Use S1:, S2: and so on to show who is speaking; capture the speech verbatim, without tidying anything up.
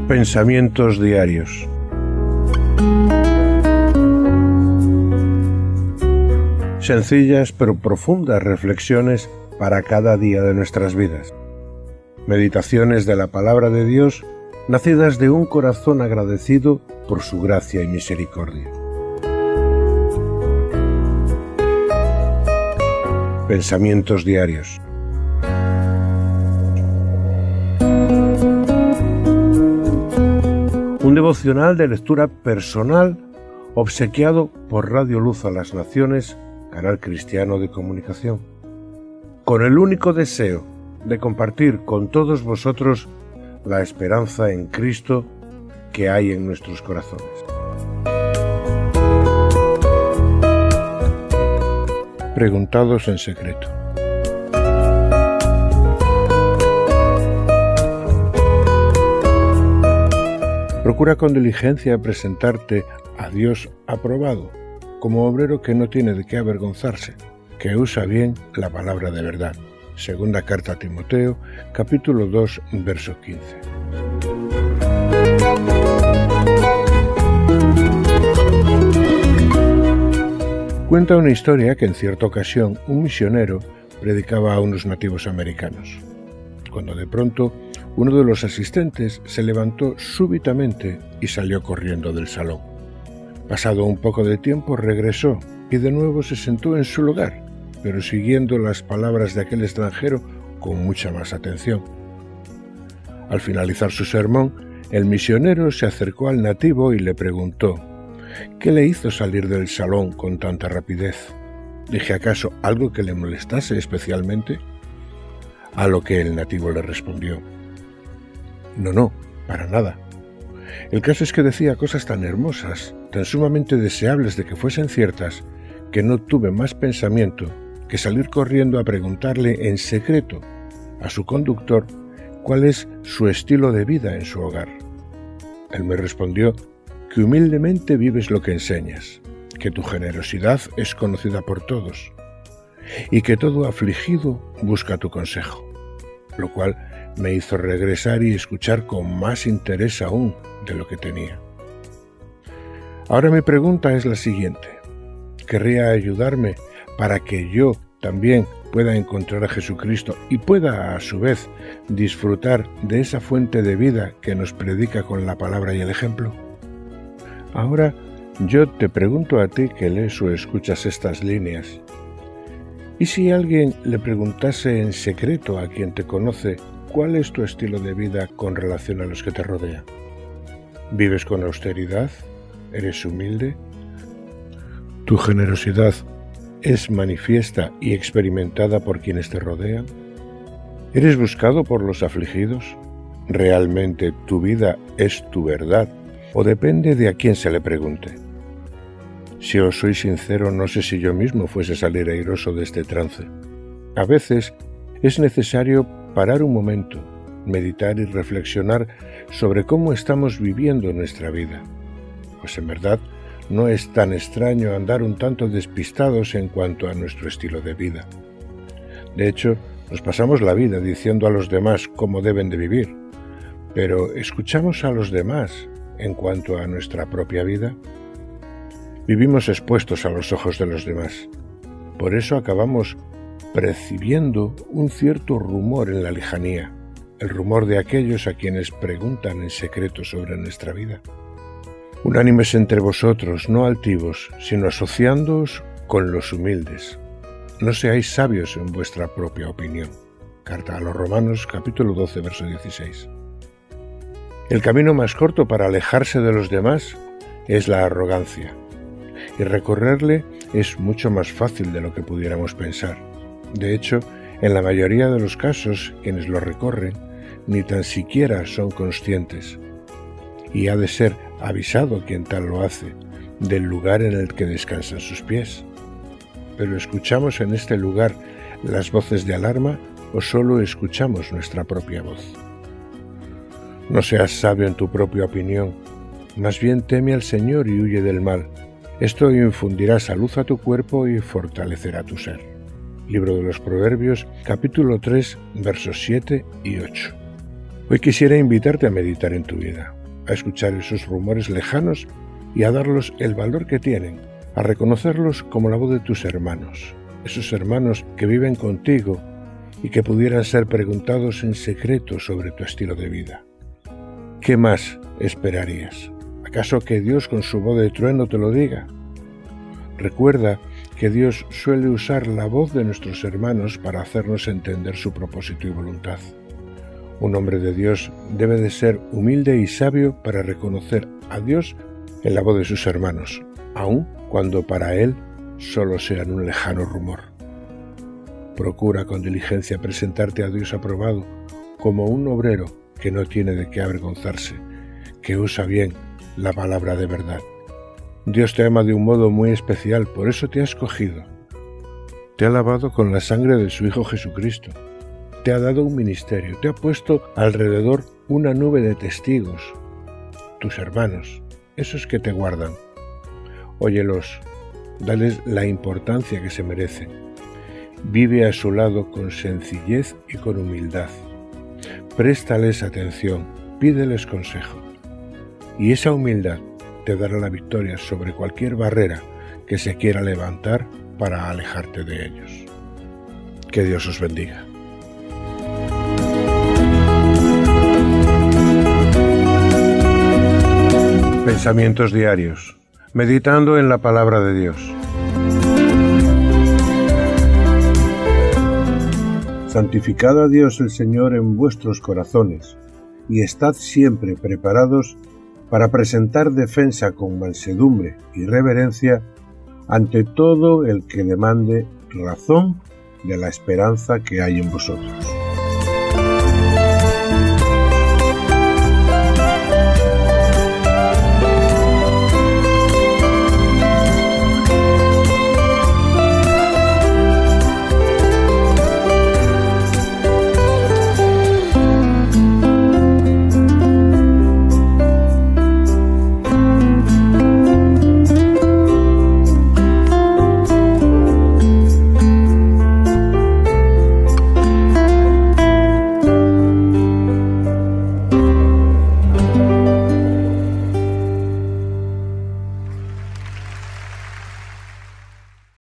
S1: Pensamientos diarios. Sencillas pero profundas reflexiones para cada día de nuestras vidas. Meditaciones de la palabra de Dios, nacidas de un corazón agradecido por su gracia y misericordia. Pensamientos diarios. Un devocional de lectura personal obsequiado por Radio Luz a las Naciones, canal cristiano de comunicación, con el único deseo de compartir con todos vosotros la esperanza en Cristo que hay en nuestros corazones. Preguntados en secreto. Procura con diligencia presentarte a Dios aprobado, como obrero que no tiene de qué avergonzarse, que usa bien la palabra de verdad. Segunda carta a Timoteo, capítulo dos, verso quince. Cuenta una historia que en cierta ocasión un misionero predicaba a unos nativos americanos, cuando de pronto uno de los asistentes se levantó súbitamente y salió corriendo del salón. Pasado un poco de tiempo regresó y de nuevo se sentó en su lugar, pero siguiendo las palabras de aquel extranjero con mucha más atención. Al finalizar su sermón, el misionero se acercó al nativo y le preguntó: ¿qué le hizo salir del salón con tanta rapidez? ¿Dije acaso algo que le molestase especialmente? A lo que el nativo le respondió: No, no, para nada. El caso es que decía cosas tan hermosas, tan sumamente deseables de que fuesen ciertas, que no tuve más pensamiento que salir corriendo a preguntarle en secreto a su conductor cuál es su estilo de vida en su hogar. Él me respondió que humildemente vives lo que enseñas, que tu generosidad es conocida por todos y que todo afligido busca tu consejo, lo cual me hizo regresar y escuchar con más interés aún de lo que tenía. Ahora mi pregunta es la siguiente: ¿querría ayudarme para que yo también pueda encontrar a Jesucristo y pueda a su vez disfrutar de esa fuente de vida que nos predica con la palabra y el ejemplo? Ahora yo te pregunto a ti que lees o escuchas estas líneas: ¿y si alguien le preguntase en secreto a quien te conoce cuál es tu estilo de vida con relación a los que te rodean? ¿Vives con austeridad? ¿Eres humilde? ¿Tu generosidad es manifiesta y experimentada por quienes te rodean? ¿Eres buscado por los afligidos? ¿Realmente tu vida es tu verdad o depende de a quién se le pregunte? Si os soy sincero, no sé si yo mismo fuese a salir airoso de este trance. A veces es necesario parar un momento, meditar y reflexionar sobre cómo estamos viviendo nuestra vida. Pues en verdad no es tan extraño andar un tanto despistados en cuanto a nuestro estilo de vida. De hecho, nos pasamos la vida diciendo a los demás cómo deben de vivir, pero ¿escuchamos a los demás en cuanto a nuestra propia vida? Vivimos expuestos a los ojos de los demás. Por eso acabamos percibiendo un cierto rumor en la lejanía, el rumor de aquellos a quienes preguntan en secreto sobre nuestra vida. Unánimes entre vosotros, no altivos, sino asociándoos con los humildes. No seáis sabios en vuestra propia opinión. Carta a los Romanos, capítulo doce, verso dieciséis. El camino más corto para alejarse de los demás es la arrogancia, y recorrerle es mucho más fácil de lo que pudiéramos pensar. De hecho, en la mayoría de los casos, quienes lo recorren ni tan siquiera son conscientes, y ha de ser avisado quien tal lo hace, del lugar en el que descansan sus pies. Pero ¿escuchamos en este lugar las voces de alarma o solo escuchamos nuestra propia voz? No seas sabio en tu propia opinión, más bien teme al Señor y huye del mal. Esto infundirá salud a tu cuerpo y fortalecerá tu ser. Libro de los Proverbios, capítulo tres, versos siete y ocho. Hoy quisiera invitarte a meditar en tu vida. a escuchar esos rumores lejanos y a darlos el valor que tienen, a reconocerlos como la voz de tus hermanos, esos hermanos que viven contigo y que pudieran ser preguntados en secreto sobre tu estilo de vida. ¿Qué más esperarías? ¿Acaso que Dios con su voz de trueno te lo diga? Recuerda que Dios suele usar la voz de nuestros hermanos para hacernos entender su propósito y voluntad. Un hombre de Dios debe de ser humilde y sabio para reconocer a Dios en la voz de sus hermanos, aun cuando para él solo sean un lejano rumor. Procura con diligencia presentarte a Dios aprobado como un obrero que no tiene de qué avergonzarse, que usa bien la palabra de verdad. Dios te ama de un modo muy especial, por eso te ha escogido. Te ha lavado con la sangre de su Hijo Jesucristo. Te ha dado un ministerio, te ha puesto alrededor una nube de testigos, tus hermanos, esos que te guardan. Óyelos, dales la importancia que se merecen. Vive a su lado con sencillez y con humildad. Préstales atención, pídeles consejo. Y esa humildad te dará la victoria sobre cualquier barrera que se quiera levantar para alejarte de ellos. Que Dios os bendiga. Pensamientos diarios, meditando en la palabra de Dios. Santificad a Dios el Señor en vuestros corazones, y estad siempre preparados para presentar defensa con mansedumbre y reverencia ante todo el que demande razón de la esperanza que hay en vosotros.